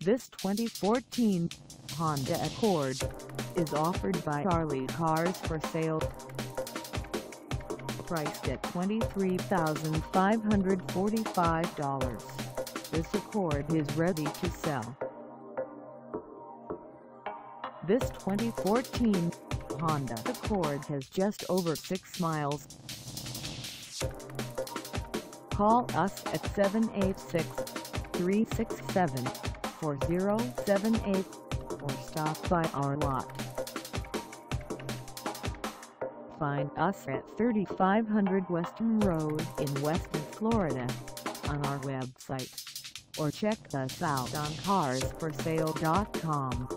This 2014 Honda Accord is offered by Charlie Cars for Sale. Priced at $23,545, this Accord is ready to sell. This 2014 Honda Accord has just over 6 miles. Call us at 786-367-4078 or stop by our lot. Find us at 3500 Western Road in Weston, Florida on our website, or check us out on carsforsale.com.